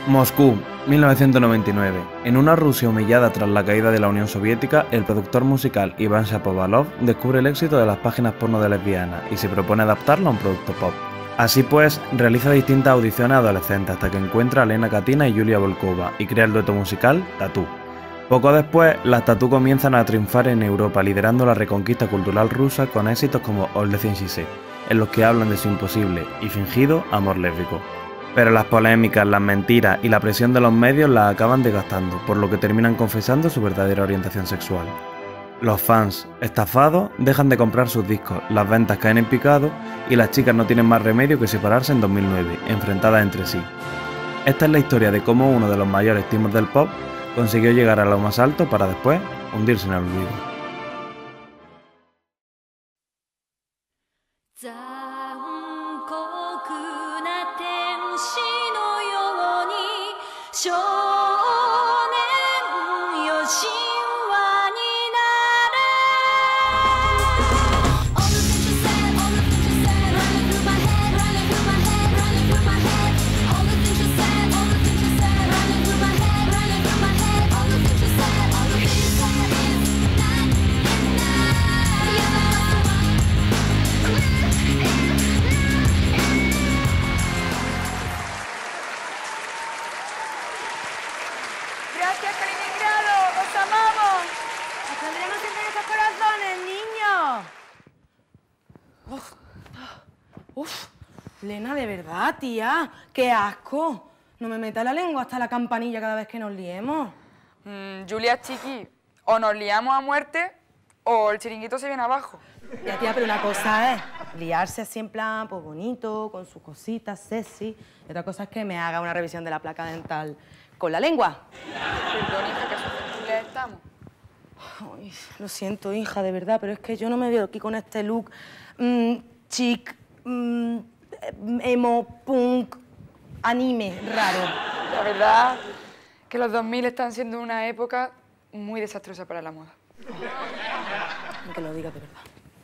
Moscú, 1999. En una Rusia humillada tras la caída de la Unión Soviética, el productor musical Iván Shapovalov descubre el éxito de las páginas porno de lesbianas y se propone adaptarlo a un producto pop. Así pues, realiza distintas audiciones a adolescentes hasta que encuentra a Lena Katina y Yulia Volkova y crea el dueto musical Tatú. Poco después, las Tatú comienzan a triunfar en Europa, liderando la reconquista cultural rusa con éxitos como All the Things She Said, en los que hablan de su imposible y fingido amor lésbico. Pero las polémicas, las mentiras y la presión de los medios las acaban desgastando, por lo que terminan confesando su verdadera orientación sexual. Los fans, estafados, dejan de comprar sus discos, las ventas caen en picado y las chicas no tienen más remedio que separarse en 2009, enfrentadas entre sí. Esta es la historia de cómo uno de los mayores timos del pop consiguió llegar a lo más alto para después hundirse en el olvido. Gracias, Kaliningrado, os amamos. Nos tendremos siempre en nuestros corazones, niños. Uf, Lena, de verdad, tía, qué asco. No me meta la lengua hasta la campanilla cada vez que nos liemos. Julia, chiqui, o nos liamos a muerte o el chiringuito se viene abajo. Ya, tía, pero una cosa es liarse así en plan, pues bonito, con sus cositas, sexy. Y otra cosa es que me haga una revisión de la placa dental con la lengua. Perdón, hija, que susceptibles estamos. Ay, lo siento, hija, de verdad, pero es que yo no me veo aquí con este look chic, emo, punk, anime, raro. La verdad que los 2000 están siendo una época muy desastrosa para la moda. Aunque lo digas de verdad.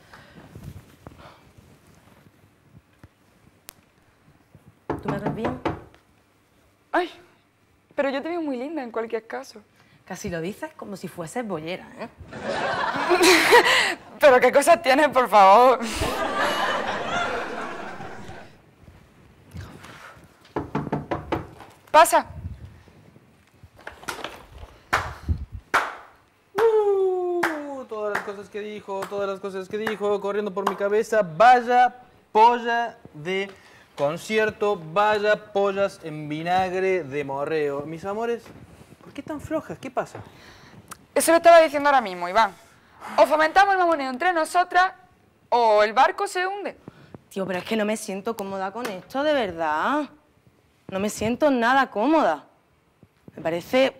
¿Tú me ves bien? Ay, pero yo te veo muy linda en cualquier caso. Casi lo dices como si fueses bollera, ¿eh? Pero qué cosas tienes, por favor. Pasa. Todas las cosas que dijo, corriendo por mi cabeza. Vaya polla de concierto, vaya pollas en vinagre de morreo. Mis amores, ¿por qué tan flojas? ¿Qué pasa? Eso lo estaba diciendo ahora mismo, Iván. O fomentamos el mamoneo entre nosotras o el barco se hunde. Tío, pero es que no me siento cómoda con esto, de verdad. No me siento nada cómoda. Me parece...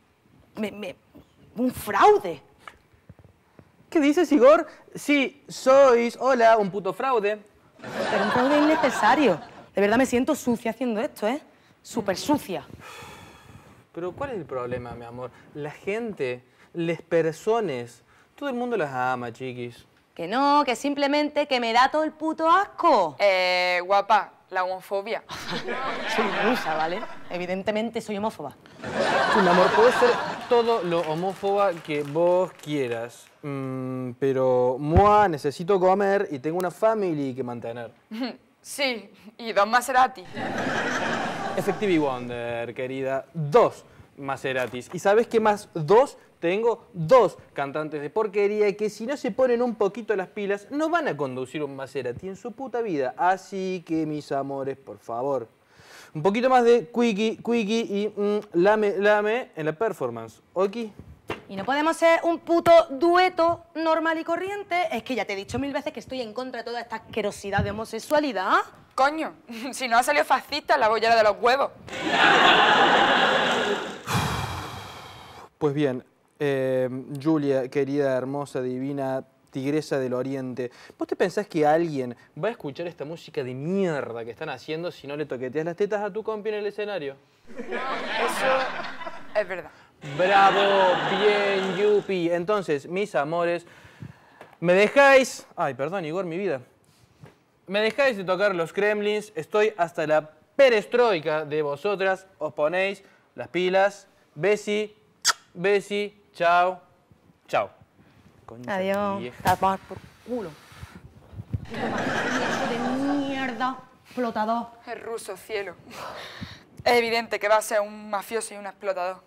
un fraude. ¿Qué dices, Igor? Sí, sois, hola, un puto fraude. Pero un fraude innecesario. De verdad me siento sucia haciendo esto, ¿eh? Súper sucia. Pero ¿cuál es el problema, mi amor? La gente, las personas, todo el mundo las ama, chiquis. Que no, que simplemente que me da todo el puto asco. Guapa, la homofobia. Soy rusa, ¿vale? Evidentemente soy homófoba. Sí, mi amor, puede ser todo lo homófoba que vos quieras. Pero, moi, necesito comer y tengo una family que mantener. Sí, y 2 Maserati. Effective Wonder, querida. 2 Maseratis. ¿Y sabes qué más? 2. Tengo 2 cantantes de porquería que si no se ponen un poquito las pilas no van a conducir un Maserati en su puta vida. Así que, mis amores, por favor, un poquito más de quickie y lame en la performance. ¿Ok? ¿Y no podemos ser un puto dueto normal y corriente? Es que ya te he dicho 1000 veces que estoy en contra de toda esta asquerosidad de homosexualidad. Coño, si no ha salido fascista la bollera de los huevos. Pues bien, Julia, querida, hermosa, divina, tigresa del oriente, ¿vos te pensás que alguien va a escuchar esta música de mierda que están haciendo si no le toqueteas las tetas a tu compi en el escenario? Eso es verdad. Bravo, bien, yupi. Entonces, mis amores, ¿me dejáis? Ay, perdón, Igor, mi vida. ¿Me dejáis de tocar los Kremlins? Estoy hasta la perestroika de vosotras, os ponéis las pilas. Besi, besi, chao, chao. Concha Adiós. vieja. A tomar por culo. Hijo de mierda. Explotador. Es ruso, cielo. Es evidente que va a ser un mafioso y un explotador.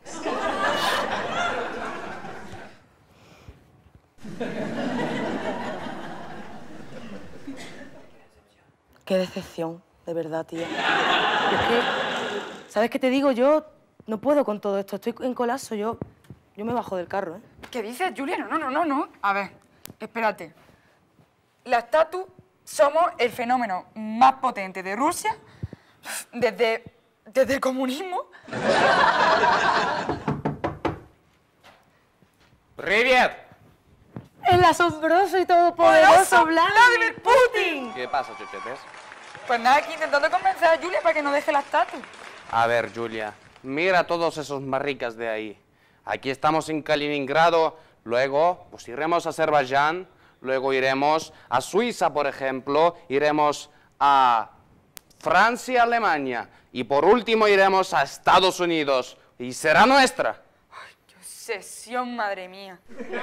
Qué decepción, de verdad, tía. Es que, ¿sabes qué te digo? Yo no puedo con todo esto. Estoy en colapso. Yo me bajo del carro, ¿eh? ¿Qué dices, Julia? No. A ver, espérate. Las Tatu somos el fenómeno más potente de Rusia desde el comunismo. ¡Привет! El asombroso y todopoderoso Vladimir Putin. ¿Qué pasa, chuchetes? Pues nada, aquí intentando convencer a Julia para que no deje las Tatu. A ver, Julia, mira todos esos marricas de ahí. Aquí estamos en Kaliningrado, luego pues iremos a Azerbaiyán, luego iremos a Suiza, por ejemplo, iremos a Francia, Alemania y por último iremos a Estados Unidos y será nuestra. ¡Qué obsesión, madre mía!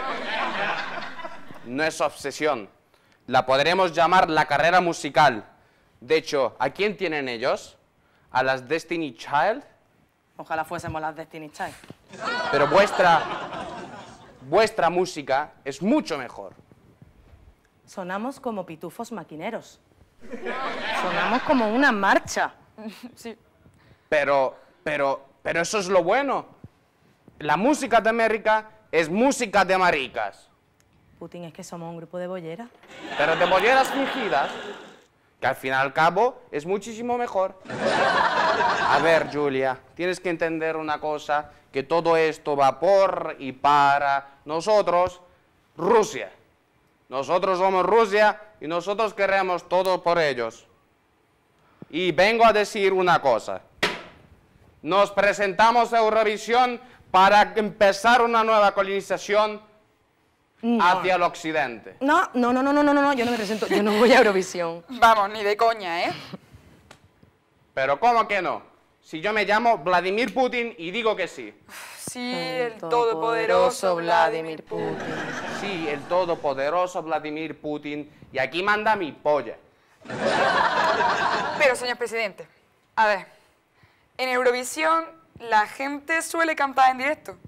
No es obsesión, la podremos llamar la carrera musical. De hecho, ¿a quién tienen ellos? ¿A las Destiny Child? Ojalá fuésemos las Destiny Child. Pero vuestra música es mucho mejor. Sonamos como pitufos maquineros. Sonamos como una marcha. Sí. Pero eso es lo bueno. La música de América es música de maricas. Putin, es que somos un grupo de bolleras. Pero de bolleras fingidas, que al fin y al cabo es muchísimo mejor. A ver, Julia, tienes que entender una cosa, que todo esto va por y para nosotros, Rusia. Nosotros somos Rusia y nosotros queremos todo por ellos. Y vengo a decir una cosa. Nos presentamos a Eurovisión para empezar una nueva colonización hacia el occidente. No, yo no me presento, yo no voy a Eurovisión. Vamos, ni de coña, ¿eh? Pero ¿cómo que no? Si yo me llamo Vladimir Putin y digo que sí. Sí, el todopoderoso Vladimir Putin. Sí, el todopoderoso Vladimir Putin. Y aquí manda mi polla. Pero, señor presidente, a ver, en Eurovisión la gente suele cantar en directo.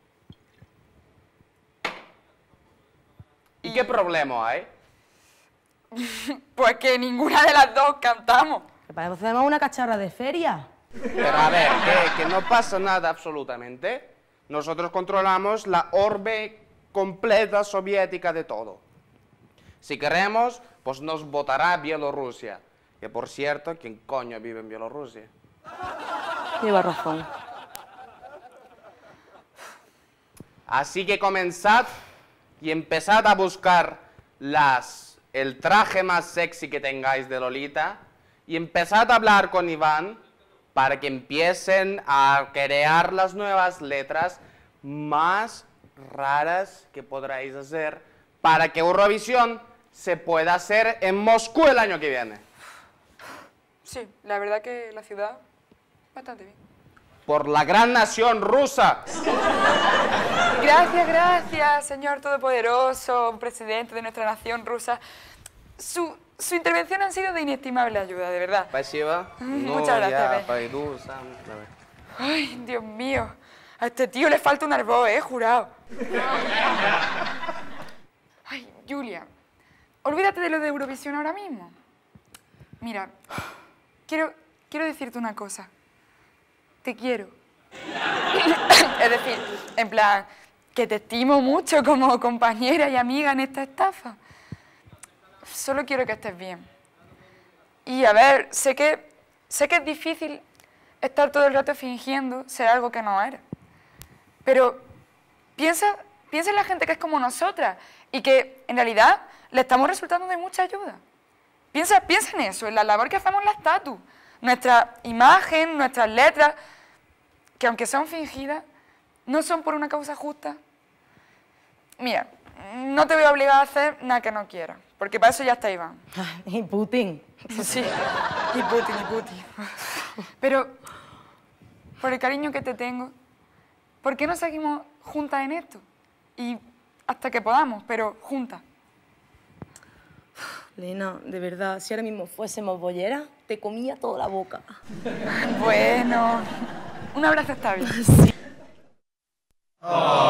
¿Y qué problema hay? Pues que ninguna de las dos cantamos. Que parecemos una cacharra de feria. Pero a ver, que no pasa nada absolutamente. Nosotros controlamos la orbe completa soviética de todo. Si queremos, pues nos votará Bielorrusia. Que por cierto, ¿quién coño vive en Bielorrusia? Lleva razón. Así que comenzad y empezad a buscar el traje más sexy que tengáis de Lolita y empezad a hablar con Iván para que empiecen a crear las nuevas letras más raras que podráis hacer para que Eurovisión se pueda hacer en Moscú el año que viene. Sí, la verdad que la ciudad, bastante bien. Por la gran nación rusa. Gracias, señor todopoderoso, presidente de nuestra nación rusa. Su intervención ha sido de inestimable ayuda, de verdad. Спасибо. Muchas gracias, ya Ben. pойду сам. Давай. Ay, Dios mío. A este tío le falta un árbol, jurado. Ay, Julia, olvídate de lo de Eurovisión ahora mismo. Mira, quiero decirte una cosa. Te quiero. Es decir, en plan, que te estimo mucho como compañera y amiga en esta estafa. Solo quiero que estés bien. Y a ver, sé que es difícil estar todo el rato fingiendo ser algo que no eres. Pero piensa en la gente que es como nosotras y que en realidad le estamos resultando de mucha ayuda. Piensa en eso, en la labor que hacemos las Tatu, nuestra imagen, nuestras letras, que aunque son fingidas, no son por una causa justa. Mira, no te voy a obligar a hacer nada que no quieras, porque para eso ya está Iván. Y Putin. Sí, Ni puti, ni puti. Pero, por el cariño que te tengo, ¿por qué no seguimos juntas en esto? Y hasta que podamos, pero juntas. Lena, de verdad, si ahora mismo fuésemos bolleras, te comía toda la boca. Bueno, un abrazo está bien. Sí. Oh.